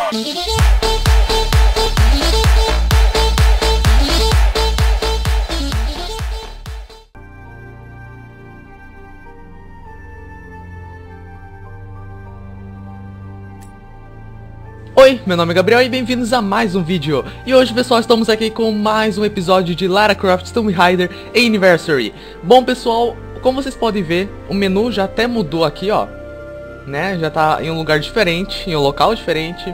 Oi, meu nome é Gabriel e bem-vindos a mais um vídeo. E hoje, pessoal, estamos aqui com mais um episódio de Lara Croft Tomb Raider Anniversary. Bom, pessoal, como vocês podem ver, o menu já até mudou aqui, ó. Né, já tá em um lugar diferente, em um local diferente.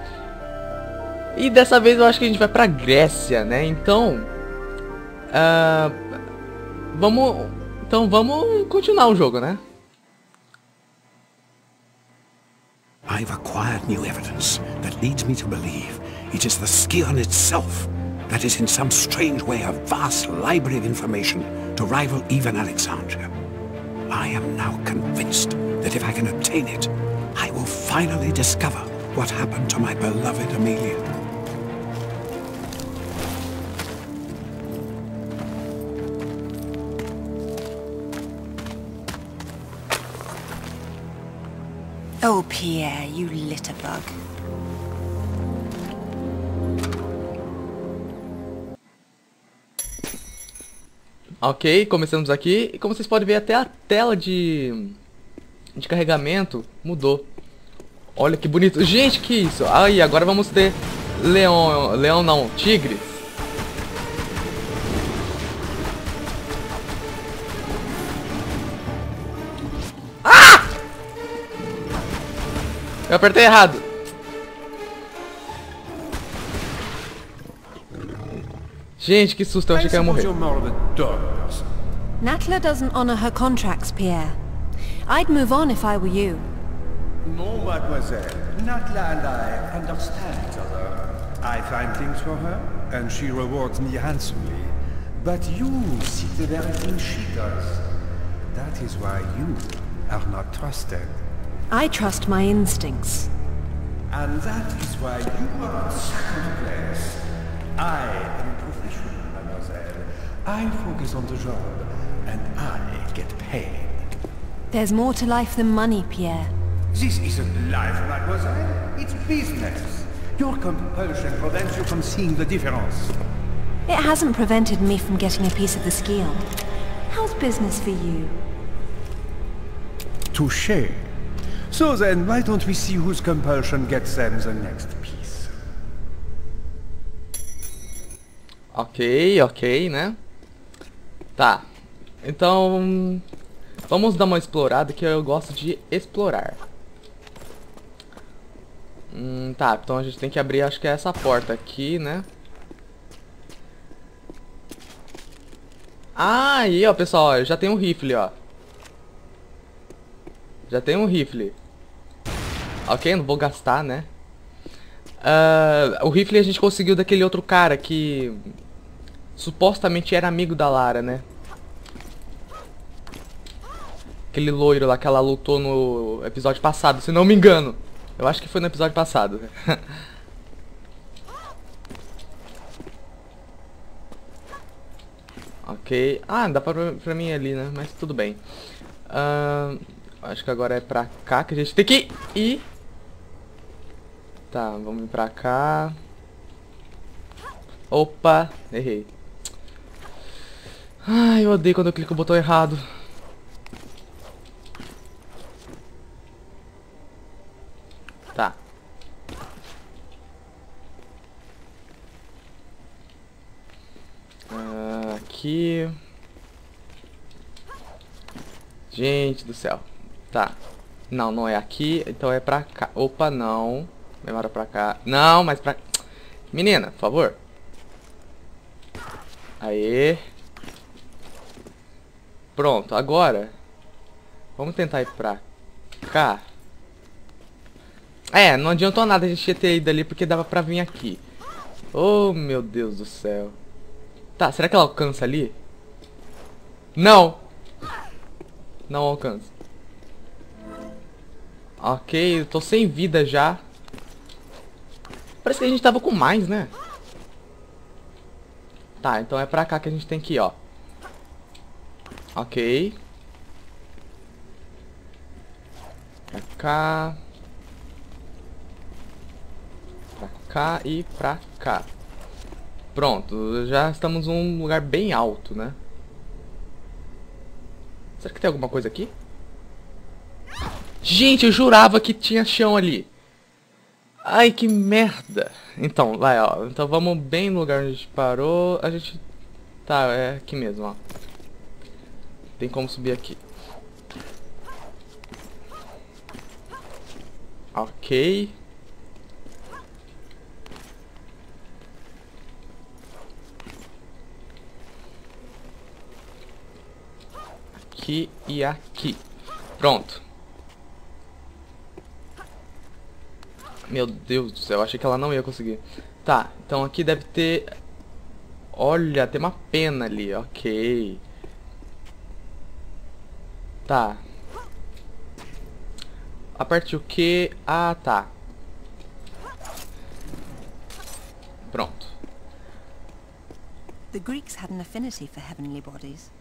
E dessa vez eu acho que a gente vai pra Grécia, né, então... vamos continuar o jogo, né? I've acquired new evidence that leads me to believe it is the Skion itself that is in some strange way a vast library of information to rival even Alexandria. I am now convinced that if I can obtain it, I will finally discover what happened to my beloved Amelia. Oh, Pierre, you litterbug. Ok, começamos aqui. E como vocês podem ver, até a tela de carregamento mudou. Olha que bonito. Gente, que isso? Aí, agora vamos ter leão não, tigres. Eu apertei errado. Gente, que susto, eu achei que eu ia morrer. Natla doesn't honor her contracts, Pierre. I'd move on if I were you. No, mademoiselle. Natla and I understand each other. I find things for her, and she rewards me handsomely. But you see the very thing she does. That is why you are not trusted. I trust my instincts. And that is why you are in second place. I am a professional, mademoiselle. I focus on the job, and I get paid. There's more to life than money, Pierre. This isn't life, mademoiselle. It's business. Your compulsion prevents you from seeing the difference. It hasn't prevented me from getting a piece of the Skion. How's business for you? Touché. So then, why don't we see whose compulsion gets them the next piece? Ok, né? Tá. Então, vamos dar uma explorada, que eu gosto de explorar. Tá, então a gente tem que abrir, acho que é essa porta aqui, né? Ah, aí, ó, pessoal, ó, já tem um rifle, ó. Já tem um rifle. Ok, não vou gastar, né? O rifle a gente conseguiu daquele outro cara que supostamente era amigo da Lara, né? Aquele loiro lá que ela lutou no episódio passado, se não me engano. Eu acho que foi no episódio passado. Ok. Ah, dá pra mim ali, né? Mas tudo bem. Acho que agora é pra cá que a gente tem que ir. Tá, vamos vir pra cá. Opa, errei. Ai, eu odeio quando eu clico no botão errado. Tá. Aqui. Gente do céu. Tá. Não, não é aqui, então é pra cá. Opa, não. Demora pra cá. Não, mas pra... Menina, por favor. Aê. Pronto, agora vamos tentar ir pra cá. É, não adiantou nada a gente ter ido ali, porque dava pra vir aqui. Oh, meu Deus do céu. Tá, será que ela alcança ali? Não. Não alcança. Ok, eu tô sem vida já. Parece que a gente tava com mais, né? Tá, então é pra cá que a gente tem que ir, ó. Ok. Pra cá. cá e pra cá. Pronto, já estamos num lugar bem alto, né? Será que tem alguma coisa aqui? Gente, eu jurava que tinha chão ali. Ai, que merda. Então, vai, ó. Então vamos bem no lugar onde a gente parou. A gente... Tá, é aqui mesmo, ó. Tem como subir aqui. Ok. Aqui e aqui. Pronto. Meu Deus do céu, achei que ela não ia conseguir. Tá, então aqui deve ter... Olha, tem uma pena ali, ok. Tá. Aperte o quê? Ah, tá. Pronto. The Greeks had an affinity for heavenly bodies.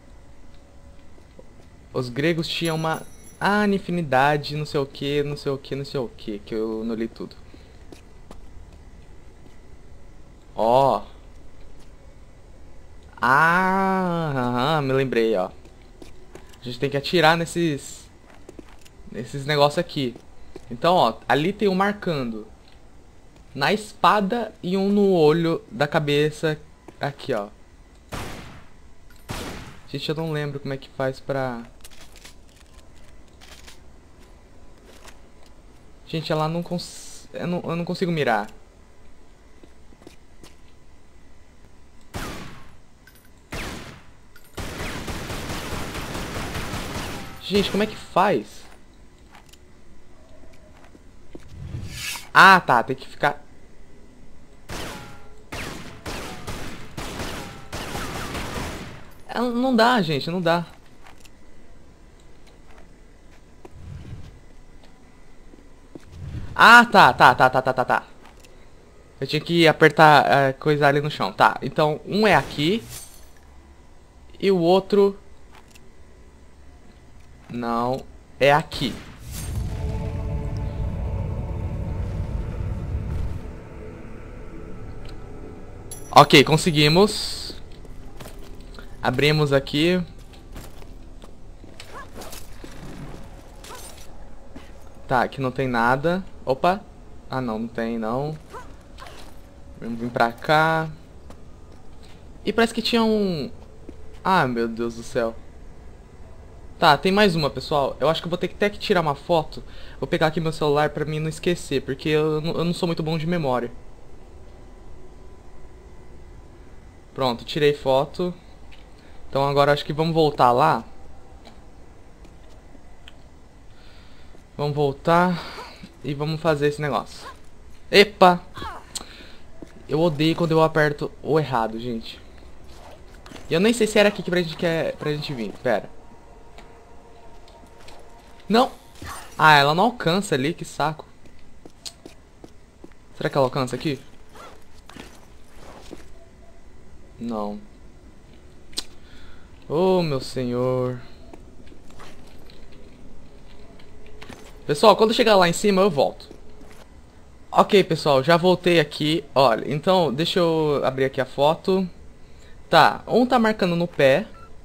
Os gregos tinham uma afinidade, não sei o que, não sei o que, não sei o que eu não li tudo. Ó. Me lembrei, ó. A gente tem que atirar nesses negócios aqui. Então, ó, ali tem um marcando na espada e um no olho da cabeça aqui, ó. Gente, eu não lembro como é que faz pra... Gente, ela não eu não consigo mirar. Gente, como é que faz? Ah, tá, tem que ficar... Não dá, gente, não dá. Ah, tá. Eu tinha que apertar a coisa ali no chão. Tá, então um é aqui. E o outro... Não, é aqui. Ok, conseguimos. Abrimos aqui. Tá, aqui não tem nada. Opa. Ah, não tem, não. Vamos vir pra cá. E parece que tinha um... Ah, meu Deus do céu. Tá, tem mais uma, pessoal. Eu acho que eu vou ter que até que tirar uma foto. Vou pegar aqui meu celular pra mim não esquecer, porque eu não sou muito bom de memória. Pronto, tirei foto. Então agora acho que vamos voltar lá. Vamos voltar e vamos fazer esse negócio. Epa! Eu odeio quando eu aperto o errado, gente. E eu nem sei se era aqui que pra gente vir. Pera. Não! Ah, ela não alcança ali, que saco. Será que ela alcança aqui? Não. Oh, meu senhor. Pessoal, quando chegar lá em cima eu volto. Ok, pessoal, já voltei aqui. Olha, então deixa eu abrir aqui a foto. Tá, um tá marcando no pé.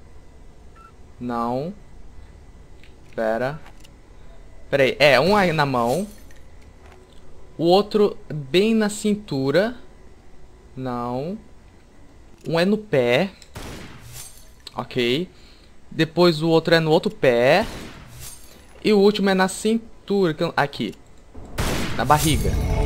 Não. Pera aí, um aí na mão. O outro bem na cintura. Não. Um é no pé. Ok. Depois o outro é no outro pé. E o último é na cintura. Aqui. Na barriga.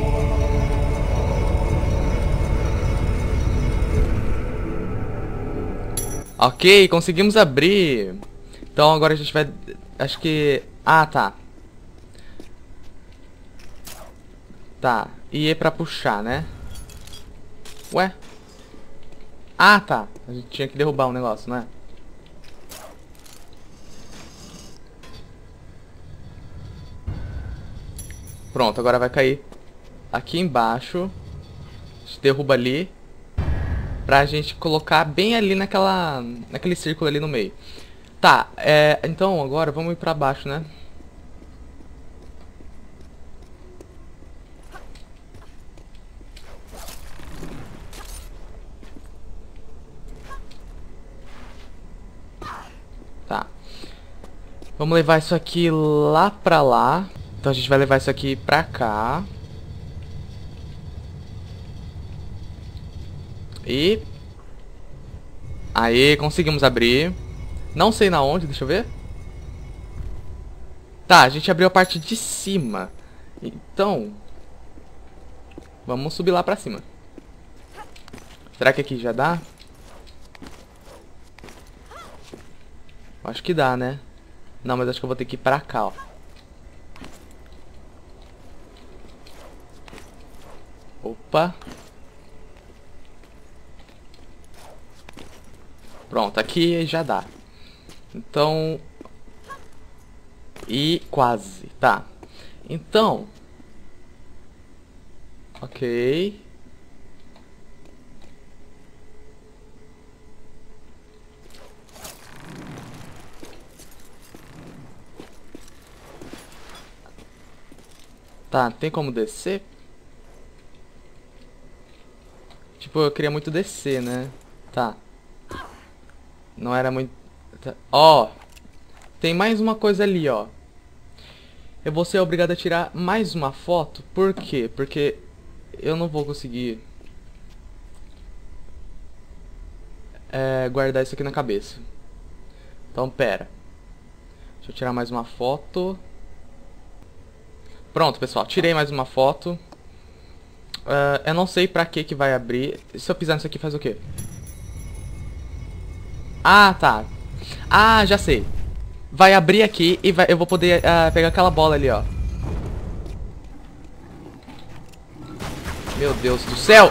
Ok, conseguimos abrir. Então agora a gente vai... Acho que... Ah, tá. Tá. E é pra puxar, né? Ué? Ah, tá. A gente tinha que derrubar um negócio, né? Pronto, agora vai cair aqui embaixo. A gente derruba ali. Pra gente colocar bem ali naquele círculo ali no meio. Tá, então agora vamos ir pra baixo, né? Vamos levar isso aqui lá pra lá. Então a gente vai levar isso aqui pra cá. E... Aê, conseguimos abrir. Não sei na onde, deixa eu ver. Tá, a gente abriu a parte de cima. Então... Vamos subir lá pra cima. Será que aqui já dá? Acho que dá, né? Não, mas acho que eu vou ter que ir pra cá, ó. Opa. Pronto, aqui já dá. Então... E quase, tá. Então... Ok. Tá, tem como descer? Tipo, eu queria muito descer, né? Tá. Não era muito... Ó, tem mais uma coisa ali, ó. Eu vou ser obrigado a tirar mais uma foto. Por quê? Porque eu não vou conseguir guardar isso aqui na cabeça. Então, pera. Deixa eu tirar mais uma foto. Pronto, pessoal. Tirei mais uma foto. Eu não sei pra que vai abrir. Se eu pisar nisso aqui, faz o quê? Ah, tá. Ah, já sei. Vai abrir aqui e eu vou poder pegar aquela bola ali, ó. Meu Deus do céu!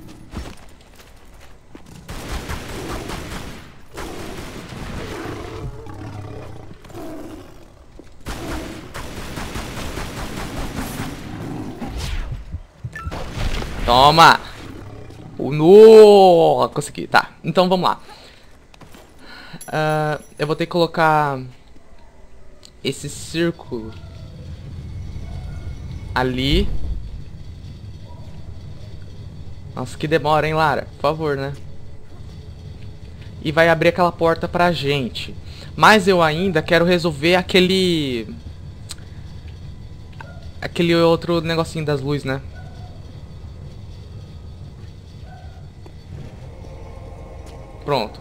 Toma! No! Consegui, tá. Então vamos lá. Eu vou ter que colocar esse círculo ali. Nossa, que demora, hein, Lara? Por favor, né? E vai abrir aquela porta pra gente. Mas eu ainda quero resolver aquele outro negocinho das luzes, né? Pronto.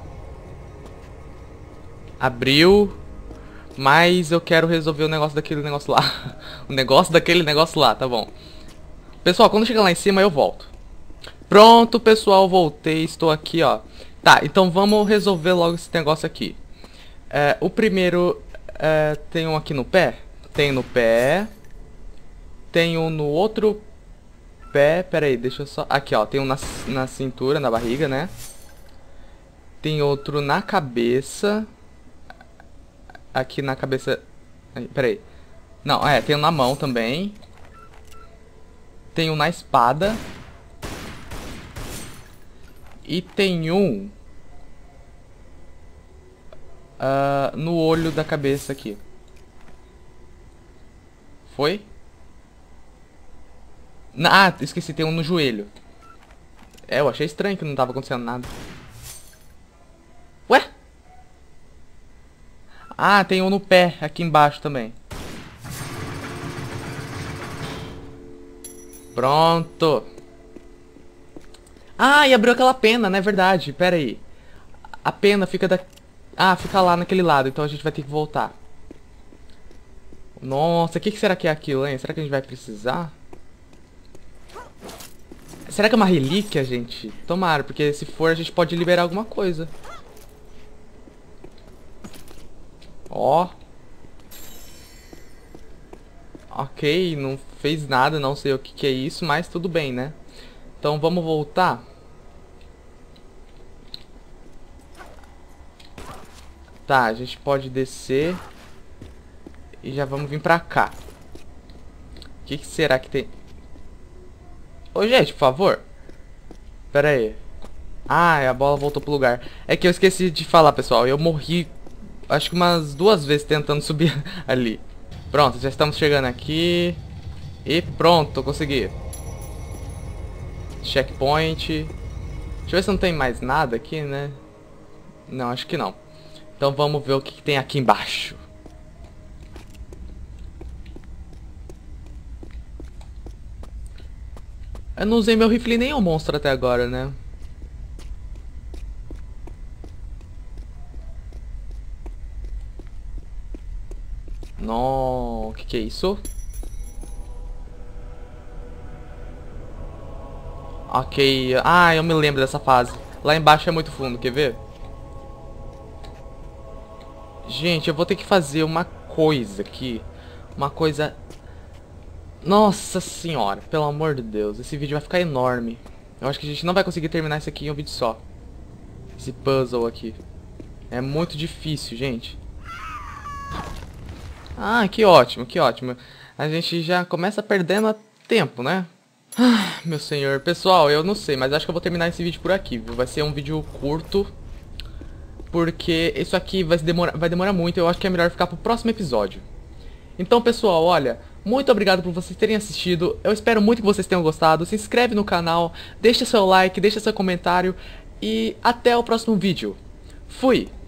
Abriu. Mas eu quero resolver o negócio daquele negócio lá. O negócio daquele negócio lá, tá bom. Pessoal, quando chegar lá em cima eu volto. Pronto, pessoal, voltei. Estou aqui, ó. Tá, então vamos resolver logo esse negócio aqui. O primeiro... tem um aqui no pé? Tem no pé. Tem um no outro pé. Pera aí, deixa eu só... Aqui, ó. Tem um na cintura, na barriga, né? Tem outro na cabeça. Aqui na cabeça... Pera aí. Não, tem um na mão também. Tem um na espada. E tem um... no olho da cabeça aqui. Foi? Ah, esqueci, tem um no joelho. Eu achei estranho que não tava acontecendo nada. Ué? Ah, tem um no pé, aqui embaixo também. Pronto. Ah, e abriu aquela pena, não é verdade? Pera aí. A pena fica da... Ah, fica lá naquele lado, então a gente vai ter que voltar. Nossa, o que será que é aquilo, hein? Será que a gente vai precisar? Será que é uma relíquia, gente? Tomara, porque se for a gente pode liberar alguma coisa. Ó. Ok, não fez nada, não sei o que é isso, mas tudo bem, né? Então vamos voltar. Tá, a gente pode descer. E já vamos vir pra cá. O que será que tem? Ô, gente, por favor. Pera aí. Ah, a bola voltou pro lugar. É que eu esqueci de falar, pessoal. Eu morri, acho que umas 2 vezes tentando subir ali. Pronto, já estamos chegando aqui. E pronto, consegui. Checkpoint. Deixa eu ver se não tem mais nada aqui, né? Não, acho que não. Então vamos ver o que tem aqui embaixo. Eu não usei meu rifle nem o monstro até agora, né? Não, que é isso? Ok, eu me lembro dessa fase. Lá embaixo é muito fundo, quer ver? Gente, eu vou ter que fazer uma coisa aqui. Uma coisa... Nossa senhora, pelo amor de Deus. Esse vídeo vai ficar enorme. Eu acho que a gente não vai conseguir terminar isso aqui em um vídeo só. Esse puzzle aqui. É muito difícil, gente. Ah, que ótimo, que ótimo. A gente já começa perdendo tempo, né? Ah, meu senhor. Pessoal, eu não sei, mas acho que eu vou terminar esse vídeo por aqui, viu? Vai ser um vídeo curto. Porque isso aqui vai demorar muito. Eu acho que é melhor ficar pro próximo episódio. Então, pessoal, olha, muito obrigado por vocês terem assistido. Eu espero muito que vocês tenham gostado. Se inscreve no canal, deixa seu like, deixa seu comentário. E até o próximo vídeo. Fui!